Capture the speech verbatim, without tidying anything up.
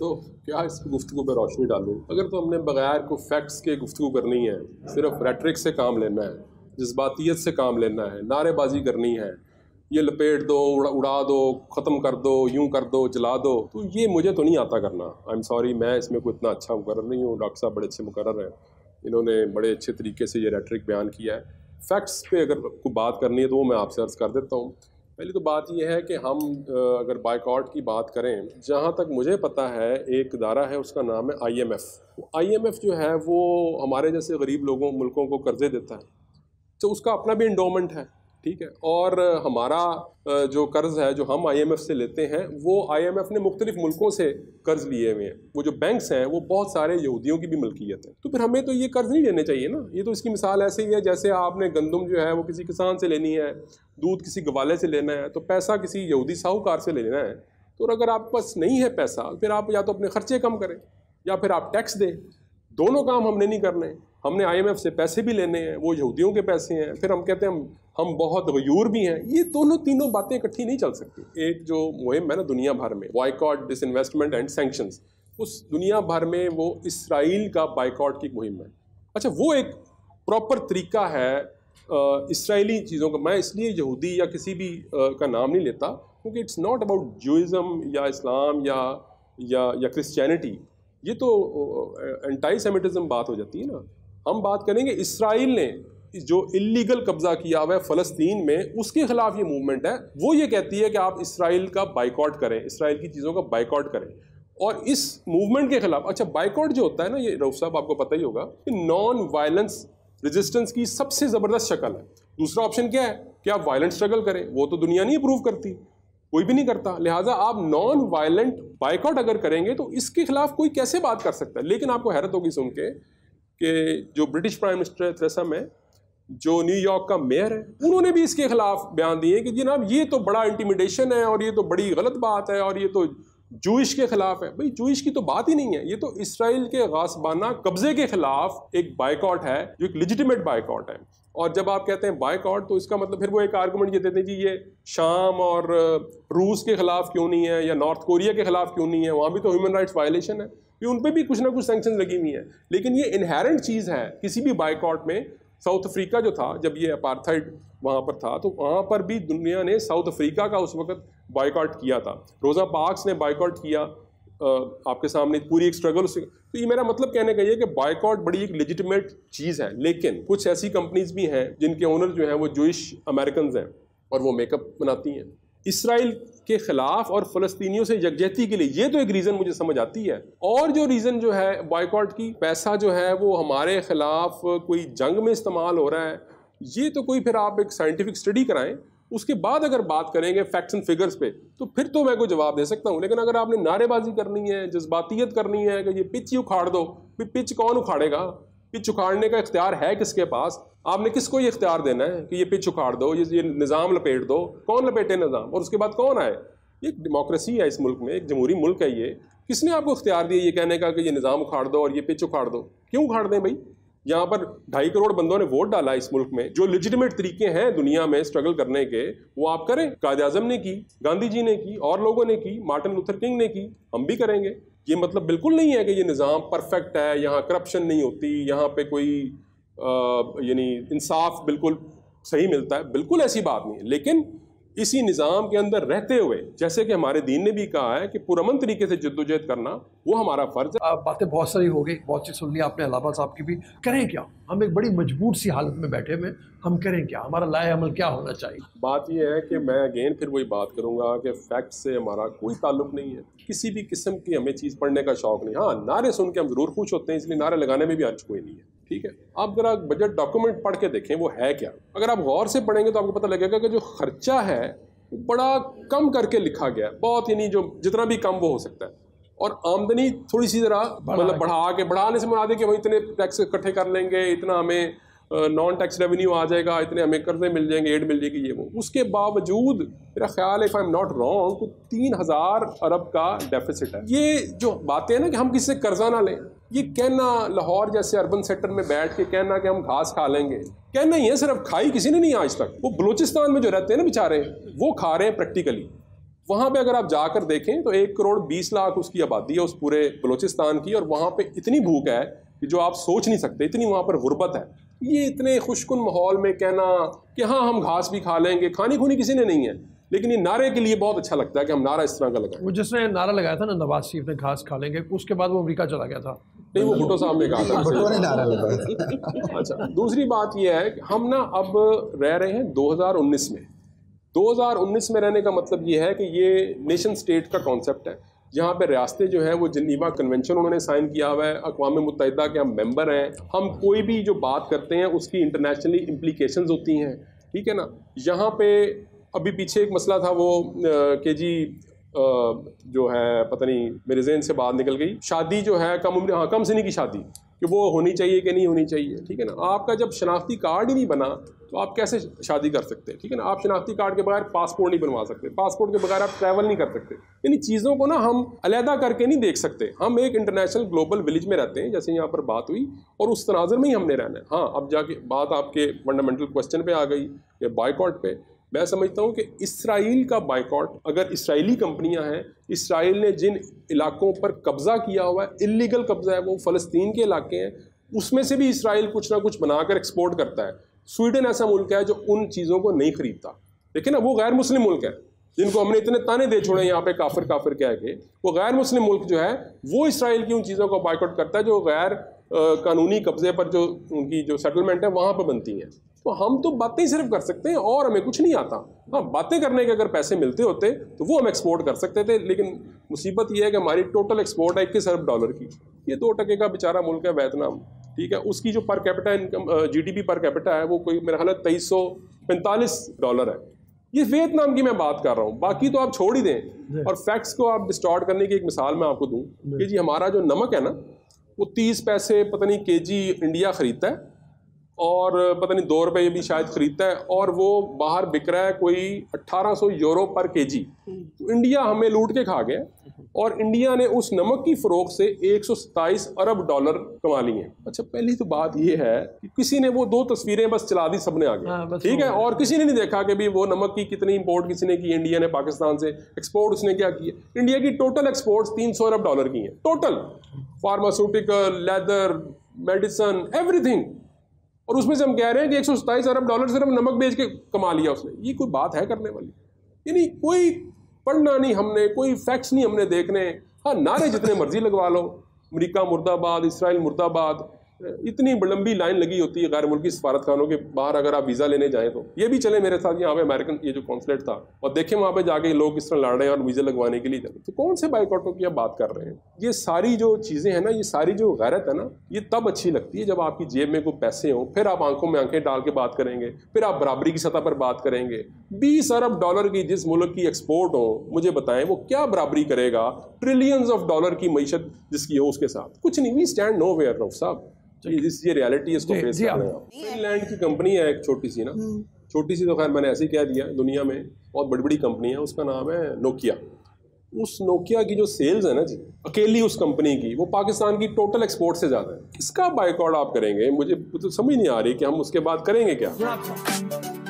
तो क्या इस गुफ्तगू पर रोशनी डालूं। अगर तो हमने बगैर को फैक्ट्स के गुफ्तगू करनी है, सिर्फ रेटरिक से काम लेना है, जज्बातियत से काम लेना है, नारेबाजी करनी है, ये लपेट दो, उड़ा, उड़ा दो, ख़त्म कर दो, यूं कर दो, जला दो, तो ये मुझे तो नहीं आता करना। आई एम सॉरी, मैं इसमें कोई इतना अच्छा मुकर्रर नहीं हूँ। डॉक्टर साहब बड़े अच्छे मुकर्रर हैं, इन्होंने बड़े अच्छे तरीके से ये रेटरिक बयान किया है। फैक्ट्स पे अगर कोई बात करनी है तो वो मैं आपसे अर्ज़ कर देता हूँ। पहली तो बात यह है कि हम अगर बायकॉट की बात करें, जहाँ तक मुझे पता है एक इदारा है, उसका नाम है I M F. I M F जो है वो हमारे जैसे गरीब लोगों मुल्कों को कर्जे देता है, तो उसका अपना भी इंडोमेंट है, ठीक है। और हमारा जो कर्ज़ है जो हम आई एम एफ से लेते हैं, वो आई एम एफ ने मुख्तलिफ मुल्कों से कर्ज़ लिए हुए हैं। वो जो बैंक्स हैं वो बहुत सारे यहूदियों की भी मलकियत है, तो फिर हमें तो ये कर्ज़ नहीं लेने चाहिए ना। ये तो इसकी मिसाल ऐसे ही है जैसे आपने गंदम जो है वो किसी किसान से लेनी है, दूध किसी गवाले से लेना है, तो पैसा किसी यहूदी साहूकार से लेना है। तो अगर आपके पास नहीं है पैसा, फिर आप या तो अपने खर्चे कम करें या फिर आप टैक्स दें। दोनों काम हमने नहीं करने। हमने आई एम एफ से पैसे भी लेने हैं, वो यहूदियों के पैसे हैं, फिर हम कहते हैं हम हम बहुत गयूर भी हैं। ये दोनों तीनों बातें इकट्ठी नहीं चल सकती। एक जो मुहिम है ना दुनिया भर में, बायकॉट, डिसइन्वेस्टमेंट एंड सैंक्शंस, उस दुनिया भर में वो इसराइल का बायकॉट की मुहिम है। अच्छा, वो एक प्रॉपर तरीका है इसराइली चीज़ों का। मैं इसलिए यहूदी या किसी भी आ, का नाम नहीं लेता, क्योंकि इट्स नॉट अबाउट जूइज़म या इस्लाम या या या क्रिश्चियनिटी। ये तो एंटी सेमिटिज्म बात हो जाती है ना। हम बात करेंगे इसराइल ने जो इलीगल कब्जा किया हुआ है फ़लस्तीन में, उसके खिलाफ ये मूवमेंट है। वो ये कहती है कि आप इसराइल का बाइकॉट करें, इसराइल की चीज़ों का बाइकॉट करें। और इस मूवमेंट के खिलाफ, अच्छा बाइकॉट जो होता है ना, ये रऊफ साहब आपको पता ही होगा कि नॉन वायलेंस रेजिस्टेंस की सबसे ज़बरदस्त शक्ल है। दूसरा ऑप्शन क्या है कि आप वायलेंट स्ट्रगल करें, वो तो दुनिया नहीं अप्रूव करती, कोई भी नहीं करता। लिहाजा आप नॉन वायलेंट बाइकॉट अगर करेंगे तो इसके खिलाफ कोई कैसे बात कर सकता है। लेकिन आपको हैरत होगी सुन के कि जो ब्रिटिश प्राइम मिनिस्टर है थेरेसा मे, जो न्यूयॉर्क का मेयर है, उन्होंने भी इसके खिलाफ बयान दिए कि जनाब ये तो बड़ा इंटिमिडेशन है और ये तो बड़ी गलत बात है और ये तो जूइश के खिलाफ है। भाई जूइश की तो बात ही नहीं है, ये तो इसराइल के गासबाना कब्जे के खिलाफ एक बाइकॉट है जो एक लेजिटिमेट बाइकॉट है। और जब आप कहते हैं बाइकॉट तो इसका मतलब फिर वो एक आर्गूमेंट ये देते हैं जी ये शाम और रूस के खिलाफ क्यों नहीं है या नॉर्थ कोरिया के खिलाफ क्यों नहीं है, वहाँ भी तो ह्यूमन राइट्स वायलेशन है, ये उन पर भी कुछ ना कुछ सैंक्शन लगी हुई हैं। लेकिन ये इनहेरेंट चीज़ है किसी भी बाइकॉट में। साउथ अफ्रीका जो था, जब ये अपार्थाइड वहाँ पर था, तो वहाँ पर भी दुनिया ने साउथ अफ्रीका का उस वक्त बाइकॉट किया था। रोज़ा पार्क्स ने बाइकॉट किया, आपके सामने पूरी एक स्ट्रगल उससे। तो ये मेरा मतलब कहने का ये कि बाइकॉट बड़ी एक लेजिटिमेट चीज़ है। लेकिन कुछ ऐसी कंपनीज भी हैं जिनके ओनर जो हैं वो जूइश अमेरिकन हैं और वो मेकअप बनाती हैं इसराइल के खिलाफ और फ़लस्तीनियों से यकजहती के लिए। ये तो एक रीज़न मुझे समझ आती है। और जो रीज़न जो है बाइकॉट की, पैसा जो है वो हमारे खिलाफ कोई जंग में इस्तेमाल हो रहा है, ये तो कोई फिर आप एक साइंटिफिक स्टडी कराएं, उसके बाद अगर बात करेंगे फैक्ट्स एंड फिगर्स पे, तो फिर तो मैं कोई जवाब दे सकता हूँ। लेकिन अगर आपने नारेबाजी करनी है, जज्बातियत करनी है कि ये पिच ही उखाड़ दो, पिच कौन उखाड़ेगा? पिच उखाड़ने का इख्तियार है किसके पास? आपने किसको ये इख्तियार देना है कि ये पिच उखाड़ दो, ये ये निज़ाम लपेट दो? कौन लपेटे निज़ाम और उसके बाद कौन आए? ये डेमोक्रेसी है इस मुल्क में, एक जमहूरी मुल्क है ये। किसने आपको इख्तियार दिया ये कहने का कि ये निज़ाम उखाड़ दो और ये पिच उखाड़ दो? क्यों उखाड़ दें भाई? यहाँ पर ढाई करोड़ बंदों ने वोट डाला इस मुल्क में। जो लेजिटिमेट तरीके हैं दुनिया में स्ट्रगल करने के, वो आप करें। कायद आज़म ने की, गांधी जी ने की, और लोगों ने की, मार्टिन लूथर किंग ने की, हम भी करेंगे। ये मतलब बिल्कुल नहीं है कि ये निज़ाम परफेक्ट है, यहाँ करप्शन नहीं होती, यहाँ पे कोई यानी इंसाफ बिल्कुल सही मिलता है, बिल्कुल ऐसी बात नहीं है। लेकिन इसी निज़ाम के अंदर रहते हुए, जैसे कि हमारे दीन ने भी कहा है कि पुरअमन तरीके से जद्दोजहद करना वो हमारा फ़र्ज़ है। बातें बहुत सारी हो गई, बहुत सी सुन ली आपने अलावा साहब की भी। करें क्या? हम एक बड़ी मजबूर सी हालत में बैठे हुए, हम करें क्या? हमारा लाए अमल क्या होना चाहिए? बात यह है कि मैं अगेन फिर वही बात करूँगा कि फैक्ट से हमारा कोई ताल्लुक नहीं है। किसी भी किस्म की हमें चीज़ पढ़ने का शौक़ नहीं। हाँ, नारे सुन के हम ज़रूर खुश होते हैं, इसलिए नारे लगाने में भी अर्ज कोई नहीं है, ठीक है। आप ज़रा बजट डॉक्यूमेंट पढ़ के देखें वो है क्या। अगर आप गौर से पढ़ेंगे तो आपको पता लगेगा कि जो खर्चा है बड़ा कम करके लिखा गया है, बहुत, यानी जो जितना भी कम वो हो सकता है। और आमदनी थोड़ी सी ज़रा मतलब बढ़ा के, बढ़ाने से मुराद है कि वही इतने टैक्स इकट्ठे कर लेंगे, इतना हमें नॉन टैक्स रेवेन्यू आ जाएगा, इतने हमें कर्जे मिल जाएंगे, एड मिल जाएगी, ये वो। उसके बावजूद मेरा ख्याल है, if I am not wrong, तो तीन हज़ार अरब का डेफिसिट है। ये जो बातें हैं ना कि हम किसी से कर्जा ना लें, ये कहना लाहौर जैसे अर्बन सेक्टर में बैठ के कहना कि हम घास खा लेंगे, कहना ही है। सिर्फ खाई किसी ने नहीं आज तक। वो बलूचिस्तान में जो रहते हैं ना बेचारे, वो खा रहे हैं प्रैक्टिकली। वहाँ पे अगर आप जाकर देखें तो एक करोड़ बीस लाख उसकी आबादी है उस पूरे बलूचिस्तान की, और वहाँ पे इतनी भूख है कि जो आप सोच नहीं सकते, इतनी वहाँ पर गुर्बत है। ये इतने खुशकुन माहौल में कहना कि हाँ हम घास भी खा लेंगे, खानी खूनी किसी ने नहीं है, लेकिन ये नारे के लिए बहुत अच्छा लगता है कि हम नारा इस तरह का लगाएं। वो जिसने नारा लगाया था ना नवाज शरीफ ने घास खा लेंगे, उसके बाद वो अमेरिका चला गया था। नहीं, वो भुट्टो साहब ने कहा था। भुट्टो ने नारा लगाया। अच्छा, दूसरी बात ये है कि हम ना अब रह रहे हैं दो हज़ार उन्नीस में। दो हज़ार उन्नीस में रहने का मतलब ये है कि ये नेशन स्टेट का कॉन्सेप्ट है, जहाँ पे रियासतें जो हैं वो जिनीवा कन्वेंशन उन्होंने साइन किया हुआ है, अक़वाम मुत्तहिदा के हम मेंबर हैं। हम कोई भी जो बात करते हैं उसकी इंटरनेशनली इम्प्लीकेशंस होती हैं, ठीक है ना। यहाँ पे अभी पीछे एक मसला था वो के जी जो है, पता नहीं मेरे ज़हन से बात निकल गई, शादी जो है कम उम्र, हाँ कम सिनी की शादी, कि वो होनी चाहिए कि नहीं होनी चाहिए, ठीक है ना। आपका जब शनाख्ती कार्ड ही नहीं बना तो आप कैसे शादी कर सकते हैं, ठीक है ना। आप शनाख्ती कार्ड के बगैर पासपोर्ट नहीं बनवा सकते, पासपोर्ट के बगैर आप ट्रैवल नहीं कर सकते। यानी चीज़ों को ना हम अलहदा करके नहीं देख सकते। हम एक इंटरनेशनल ग्लोबल विलेज में रहते हैं, जैसे यहाँ पर बात हुई, और उस तनाज़ुर में ही हमने रहना है। हाँ, अब जाके बात आपके फंडामेंटल क्वेश्चन पे आ गई, ये बाइकॉट पे। मैं समझता हूँ कि इसराइल का बाइकॉट, अगर इसराइली कंपनियां हैं, इसराइल ने जिन इलाकों पर कब्जा किया हुआ है, इलीगल कब्जा है, वो फ़लस्तीन के इलाके हैं, उसमें से भी इसराइल कुछ ना कुछ बनाकर एक्सपोर्ट करता है। स्वीडन ऐसा मुल्क है जो उन चीज़ों को नहीं खरीदता, लेकिन ना वो गैर मुस्लिम मुल्क है, जिनको हमने इतने ताने दे छोड़े यहाँ पे काफिर काफिर कह के, वो गैर मुस्लिम मुल्क जो है वो इसराइल की उन चीज़ों को बाइकआउट करता है जो गैर कानूनी कब्जे पर, जो उनकी जो सेटलमेंट है वहाँ पर बनती हैं। तो हम तो बातें ही सिर्फ कर सकते हैं और हमें कुछ नहीं आता। हाँ, बातें करने के अगर पैसे मिलते होते तो वो हम एक्सपोर्ट कर सकते थे, लेकिन मुसीबत ये है कि हमारी टोटल एक्सपोर्ट है इक्कीस अरब डॉलर की। ये दो टके का बेचारा मुल्क है वियतनाम, ठीक है, उसकी जो per capita income GDP per capita है वो कोई मेरा ख्याल है तेईस सौ पैंतालीस डॉलर है। ये वियतनाम की मैं बात कर रहा हूँ, बाकी तो आप छोड़ ही दें। और फैक्ट्स को आप डिस्टॉर्ट करने की एक मिसाल मैं आपको दूँ कि जी हमारा जो नमक है ना वो तीस पैसे पता नहीं केजी इंडिया ख़रीदता है, और पता नहीं दो रुपये भी शायद ख़रीदता है, और वो बाहर बिक रहा है कोई अट्ठारह सौ यूरो पर केजी। तो इंडिया हमें लूट के खा गया, और इंडिया ने उस नमक की फ़रोख्त से एक सौ सत्ताईस अरब डॉलर कमा लिए हैं। अच्छा, पहली तो बात ये है कि किसी ने वो दो तस्वीरें बस चला दी सबने आगे, ठीक है, और किसी ने नहीं देखा कि भी वो नमक की कितनी इंपोर्ट किसी ने की, इंडिया ने पाकिस्तान से एक्सपोर्ट उसने क्या किया। इंडिया की टोटल एक्सपोर्ट्स तीन सौ अरब डॉलर की हैं total, pharmaceutical, leather, medicine, everything, और उसमें से हम कह रहे हैं कि एक सौ सत्ताईस अरब डॉलर सिर्फ नमक बेच के कमा लिया उसने। ये कोई बात है करने वाली? यानी कोई पढ़ना नहीं हमने, कोई फैक्ट्स नहीं हमने देखने। हाँ, नारे जितने मर्जी लगवा लो, अमेरिका मुर्दाबाद, इसराइल मुर्दाबाद, इतनी लंबी लाइन लगी होती है गैर मुल्की सफारत खानों के बाहर अगर आप वीज़ा लेने जाएं तो। ये भी चले मेरे साथ यहाँ पे अमेरिकन ये जो कॉन्सुलेट था, और देखें वहाँ पे जाके लोग किस तरह लड़ रहे हैं और वीज़ा लगवाने के लिए चले। तो कौन से बाइकआउटों की आप बात कर रहे हैं? ये सारी जो चीज़ें हैं ना, ये सारी जो गैरत है ना, ये तब अच्छी लगती है जब आपकी जेब में कोई पैसे हों, फिर आप आंखों में आंखें डाल के बात करेंगे, फिर आप बराबरी की सतह पर बात करेंगे। बीस अरब डॉलर की जिस मुल्क की एक्सपोर्ट हो, मुझे बताएं वो क्या बराबरी करेगा ट्रिलियंस ऑफ डॉलर की मईशत जिसकी हो उसके साथ? कुछ नहीं। We stand nowhere Rauf साहब, ये रियलिटी है, इसको फेस कर रहे हैं। फिनलैंड की कंपनी है एक छोटी सी ना, छोटी सी तो खैर मैंने ऐसे ही कह दिया, दुनिया में बहुत बड़ी बड़ी कंपनी है, उसका नाम है नोकिया। उस नोकिया की जो सेल्स है ना जी, अकेली उस कंपनी की, वो पाकिस्तान की टोटल एक्सपोर्ट से ज़्यादा है। इसका बाइकआउट आप करेंगे, मुझे तो समझ नहीं आ रही कि हम उसके बाद करेंगे क्या।